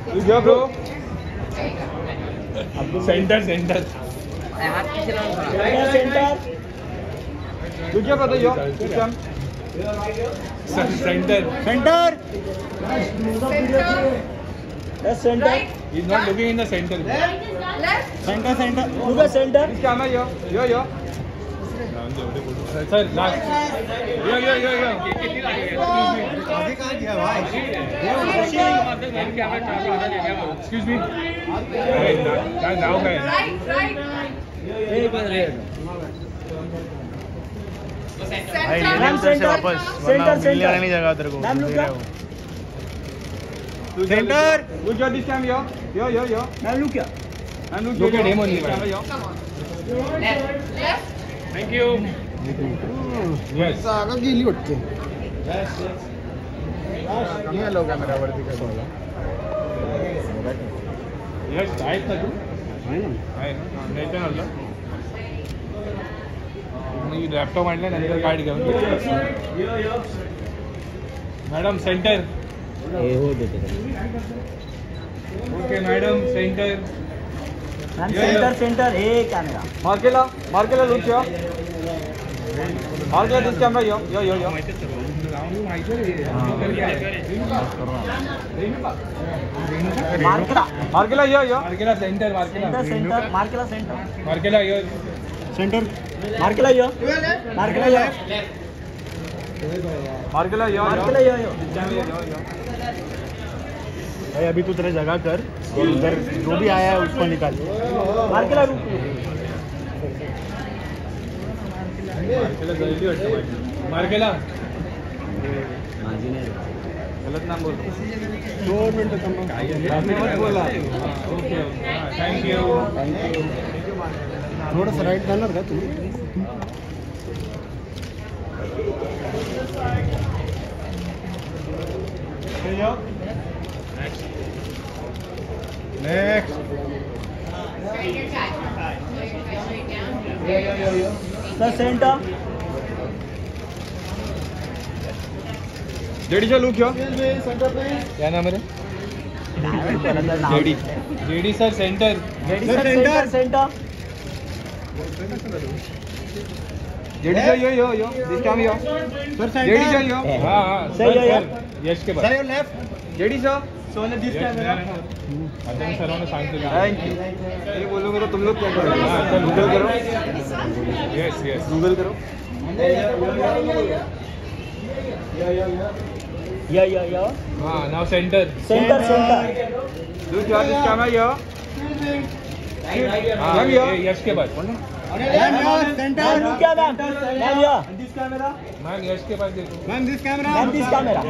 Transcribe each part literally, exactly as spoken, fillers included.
यो bro centre centre centre तुझे पता yo centre centre Yes, center. He's not looking in the center. Center, center. Look at center. This camera yo yo yo. Sir, last. Yo yo yo yo. आगे कहाँ गया भाई? Excuse me. Now guys. Right, right. भाई centre से वापस centre centre नहीं जगह तेरे को नाम लूँ centre Look at this camera yo yo yo yo. नाम लूँ क्या And look, look at him only. Come on. Left, left. Thank you. Yes. आगे गीली उठते ये लोग कैमरा वरती कर बोला Yes, right ना तू. है ना आहे ना नाही तर नव्हतं मी लॅपटॉप आणला नंतर कार्ड घेऊन मॅडम सेंटर ये हो देते okay madam centre centre centre hey camera Marcela Marcela look yo Marcela this camera yo yo yo yo Marcela Marcela yo yo Marcela centre Marcela centre Marcela centre Marcela yo centre Marcela yo Marcela yo Marcela yo Marcela yo yo भाई अभी तू तेरा जगह कर और उधर जो भी आया है उसको निकाल मार्केला रुक मार्केला जल्दी वाटतं मार्केला गलत नाम बोल दोन मिनिटं थांबा मत बोला ओके थँक यू थोडंसं राईट जाणार का तुम्ही नेक्स्ट सर सेंटर जेडीचा लुक यो क्या नाम है JD JD sir centre centre centre जेडीचा यो यो यो दिस काम यो सर जेडीचा यो हां हां सर यो यो यश के बाद सर लेफ्ट जेडीचा सोने दिस कैमरा आता मी सर्वांना सांगतो थैंक यू ये बोलूंगा तो तुम लोग क्या करोगे हां चल गूगल करो यस यस गूगल करो या या या हां now centre centre centre look yo this camera yo हां ये यश के बाद सेंटर लुक क्या ma'am ma'am yeah this camera ma'am Yash के बाद देखो ma'am this camera ma'am this camera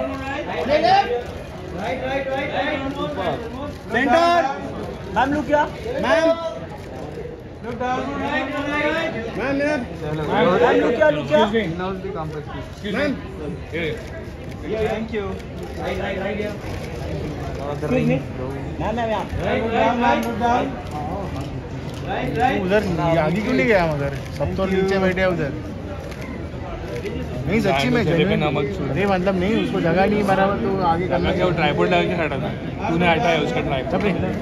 right right right centre ma'am look क्या ma'am look down right right ma'am ma'am ma'am look क्या लुक क्या now the complex excuse ma'am me thank you right right right ma'am ma'am यहाँ ma'am look down right right उधर आगे क्यों नहीं गया उधर सब तो नीचे बैठे हैं उधर नहीं सच्ची में अरे मतलब नहीं उसको जगह नहीं बराबर तो आगे करना क्या ट्राइपॉड लगा के हटा था तूने हटाया उसका ट्राइपॉड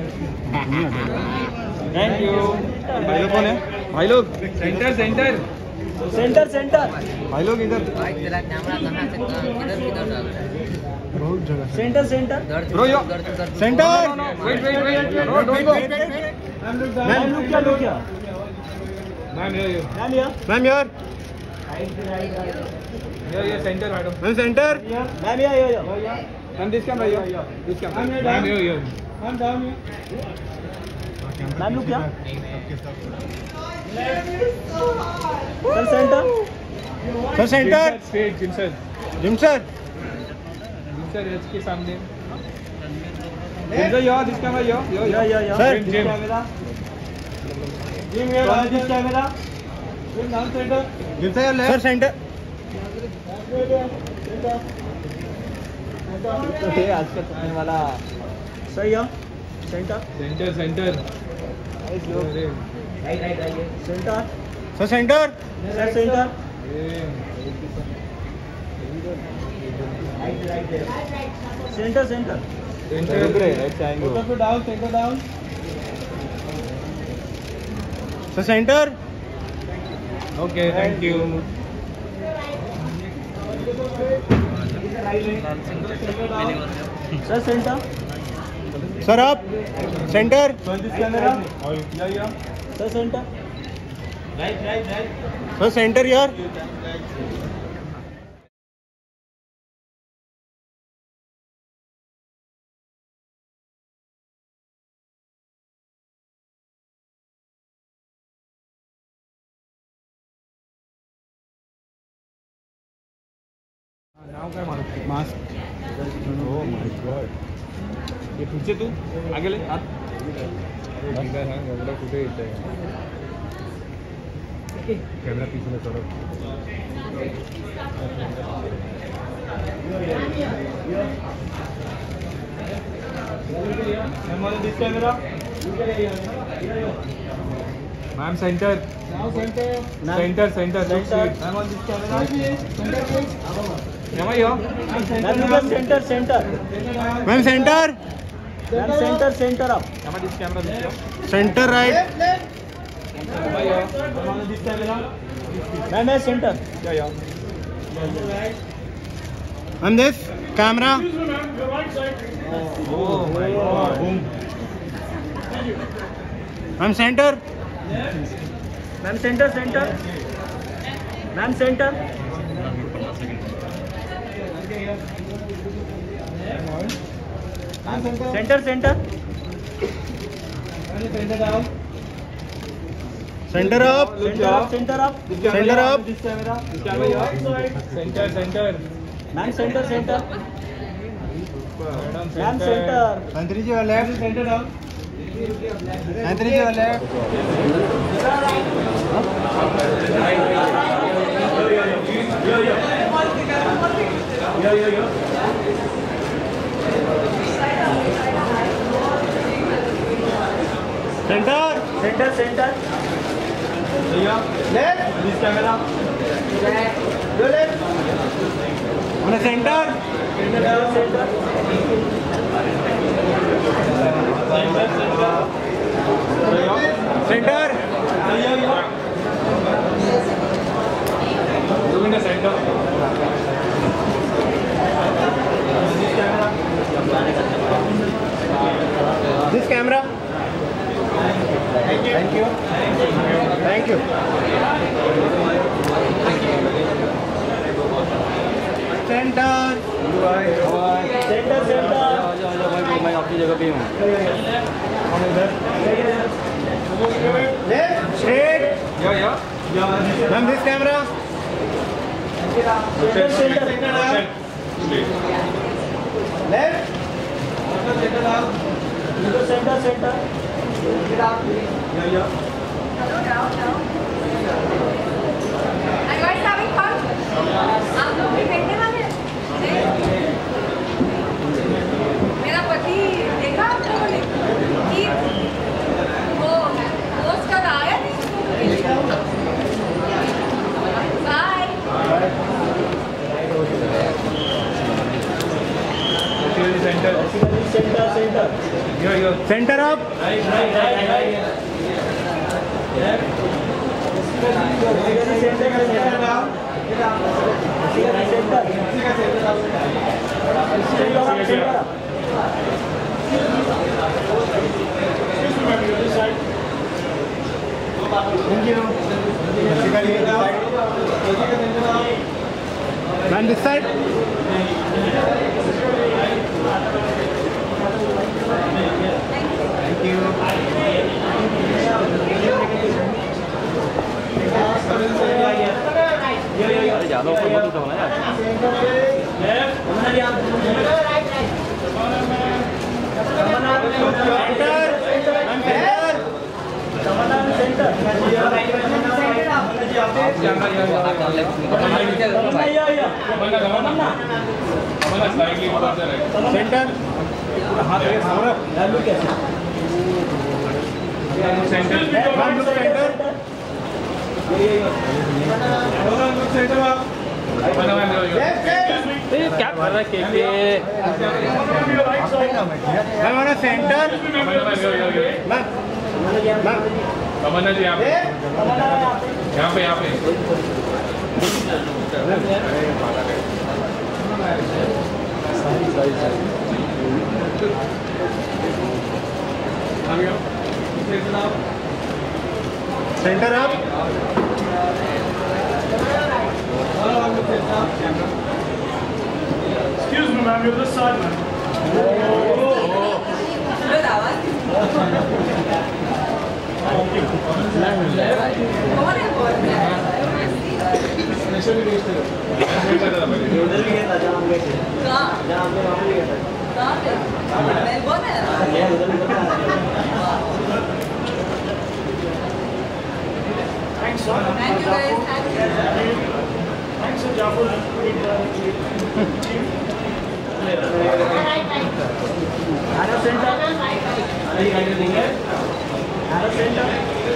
थैंक यू भाई लोग कौन है भाई लोग सेंटर सेंटर सेंटर सेंटर भाई लोग इधर तेरा कैमरा कहाँ से किधर किधर डाल रहा है? बहुत जगह centre centre bro yo centre wait wait wait no don't go ma'am look क्या लुक क्या ma'am yo yo ma'am yeah ma'am यार yo yo centre madam ma'am centre ma'am yeah yo yo ma'am this camera yo this camera ma'am yo yo ma'am down ma'am look क्या sir centre sir centre straight Jim sir Jim sir Jim sir H के सामने Jim sir yo this camera yo yo yeah yeah yeah sir this Jim camera Jim yeah this camera Jim down centre Jim sir left sir centre ये आज का तुमने वाला सही है centre centre centre right right right centre sir centre sir centre right right centre centre Photo down, center down. So center. Okay, thank you. Sir, center. Sir up. Center. Turn this camera. Yeah, yeah. Sir, center. Right, right, right. So center here. नाव काय म्हणत mask हो my God ये पुढचे तू आगे ले आत ठीक आहे सांग एवढं कुठे येतंय कॅमेरा पीछे थोडं ma'am centre centre centre ma'am on this camera Am I here? Center, center. Ma'am center. Center, center up. Am I this camera this here? Center right. Am I here? Am I on this camera? Ma'am, center. Yeah, yeah. And this camera. Oh my God. Boom. Ma'am center. Ma'am, center, center. Ma'am, center. Center, center. Center down. Center up. Center up, center up. This camera Center here, up. This camera. This camera here. Center, center. Ma'am, center, center. Madam, Ma'am, center. Anthony ji your left. Center down. Anthony ji your left. Yeah, yeah, yeah. Center. Center, center. Yeah. Left. This camera. Your left. On the center. Center down. Center. Center, center. Center. Yeah, yeah. Look in the center. This camera. This camera. Thank you. Thank you. Center. Center, center. मैं अपनी जगह पे हूँ। Left. Straight. Yeah, yeah. Ma'am this camera. Center, center. Left. Center down. Center, center. Yeah, yeah. Hello, down, down. Are you guys having fun? आप लोग भी बैठने वाले हैं? मेरा पति देखा आप लोगों ने कि वो पोस्ट कर आया नहीं bye Center. Center, center. Yeah, yeah. Center up. Right, right, right, right. Center, center down. Center. Center up, center up. Thank you. Man this side. Thank you. ज़्यादा ऊपर मत उठाओ ना यार। Center. Center. Man look center. Center up. क्या कर रहा है के मैं माना सेंटर तमन्ना जी यहाँ पे यहाँ पे यहाँ पे centre up Excuse me, ma'am, you're this side, ma'am. Good आवाज कौन है बोल रहा है Special guest है। उधर भी गया था जहाँ हम गए थे। कहाँ जहाँ हमने वहाँ भी गया था। कहाँ पे मेलबोर्न है ये उधर भी गया था। Thanks, sir. Thank you guys thank you Thanks, sir. Jafar. Arrow center. अरे गाइड देंगे। Arrow center.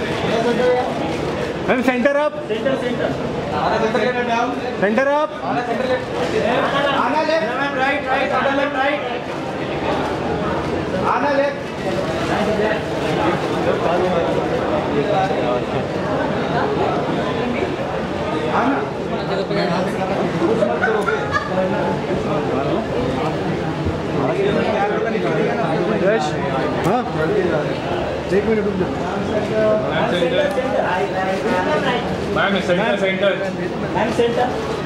Ma'am centre up Center, center. Centre up आना लेफ्ट मैम राइट राइट आना लेफ्ट राइट आना लेफ्ट आना यश हाँ एक मिनट रुक जाओ ma'am centre centre ma'am centre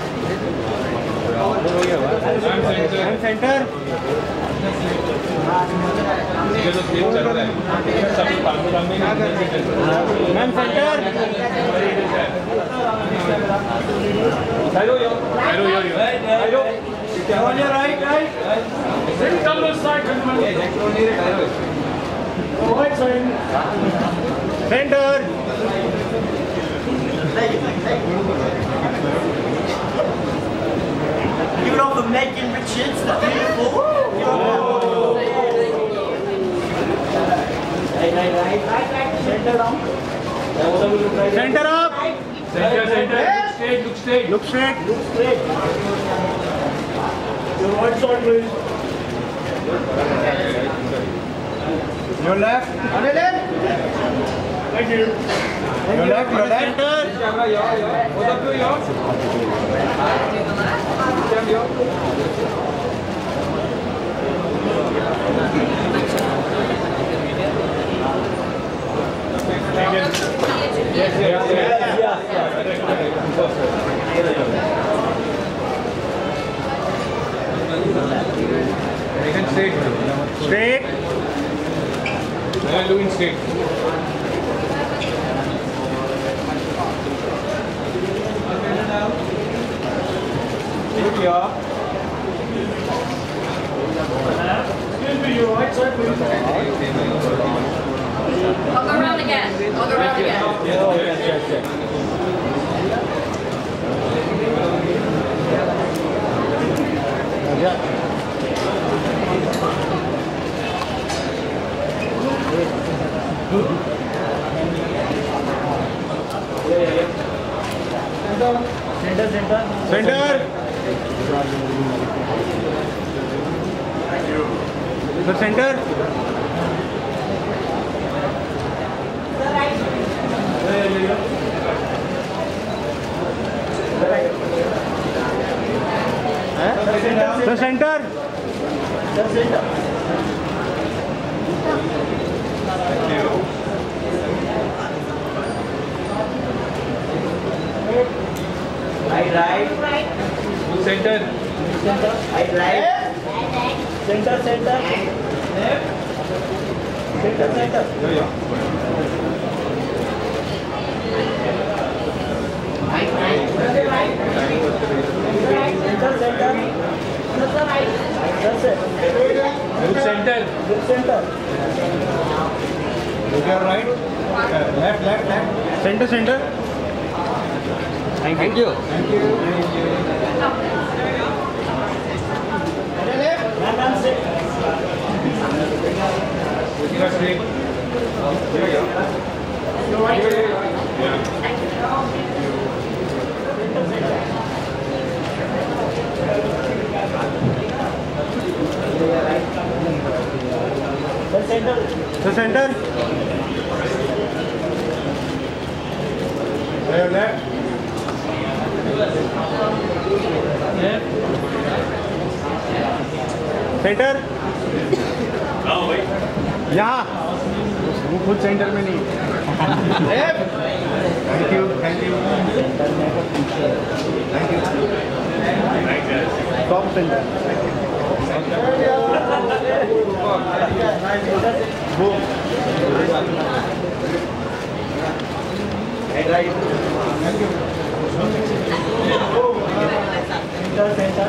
ma'am centre ये तो स्लिप चल रहा है सब पास में ma'am centre hello yo hello yo hello on your right right come this side right side centre give it off the Megan Richards the beautiful right right right right right center down centre up centre centre look straight look straight look straight look straight your right side please your left on the left thank you your left your left camera yo yo उधर तो yo Yes, yes, yes. Again straight. Straight I am doing straight. excuse me your right side please I'll go around again I'll go around again Yes, yes, yes. center center centre sir centre sir centre sir center right right Look center. center right right center center center center Yo, yo. center center that's it Look center. good center Look your right. Left, left, left. Center, center. Thank you. Thank you. man man sit You are straight. Yo, yo. Yeah. Centre centre centre यहाँ वो खुद centre में नहीं। Thank you thank you thank you top centre वो right thank you centre centre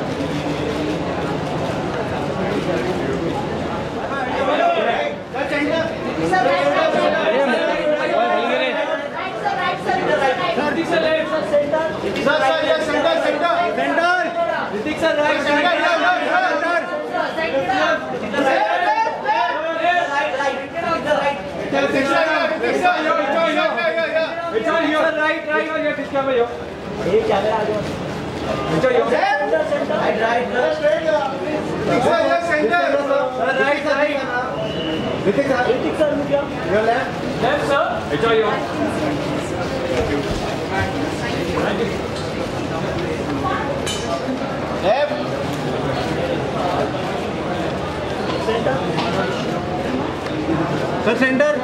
sir centre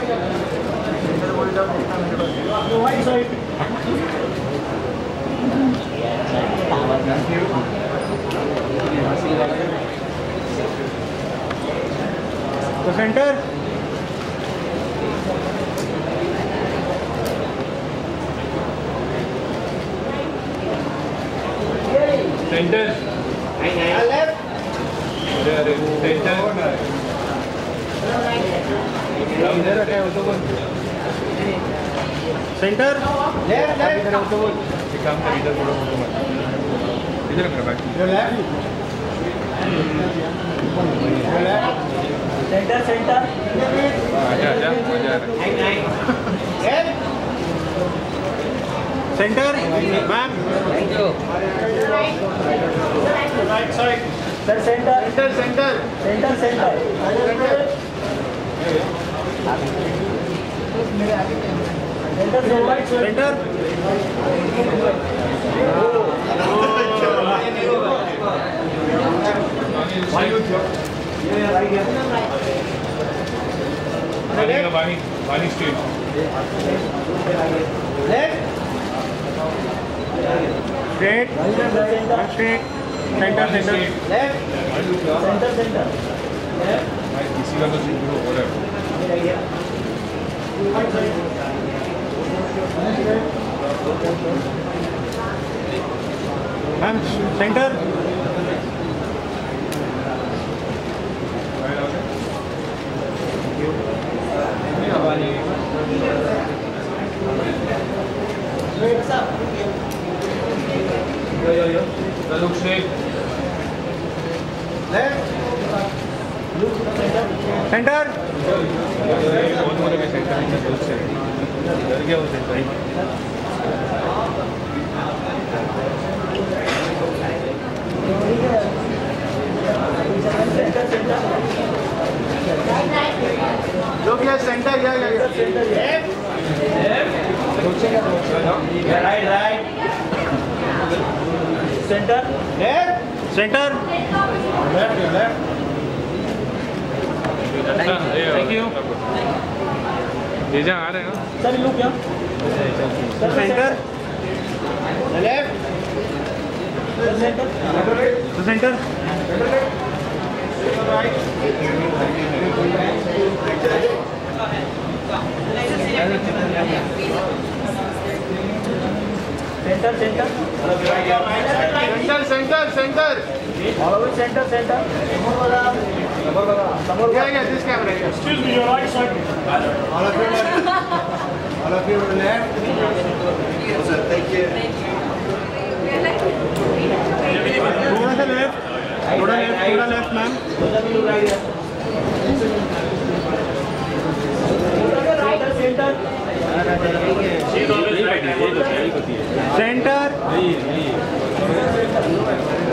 तो centre centre left अरे अरे centre इधर रखा है वो तो बोल सेंटर लेफ्ट लेफ्ट इधर वो तो बोल एक काम कर इधर थोड़ा फोटो मत इधर कर बैठ सेंटर सेंटर आजा आजा आजा centre ma'am right side sir centre centre centre centre centre centre पानी पानी street straight straight centre centre left centre centre किसी का तो शुरू हो रहा है ma'am centre Look straight. Left centre बहुत मोटे के सेंटर है बहुत से डर गया वो सेंटर जो भी है centre yeah yeah right right centre left centre left left thank you ये जा आ रहे हैं ना सर लुक क्या sir centre left centre centre right centre centre centre centre centre always centre centre क्या क्या this camera excuse me your right side all of you all of you left sir thank you थोड़ा सा left थोड़ा left थोड़ा left ma'am centre centre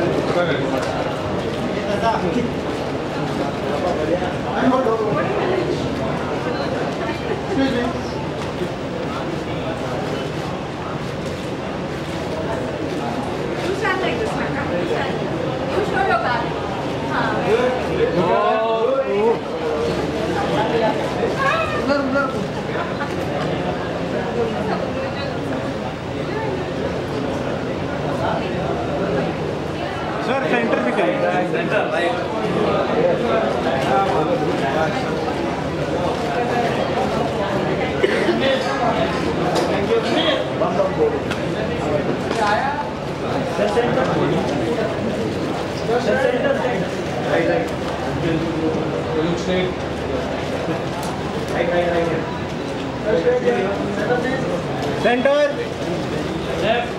centre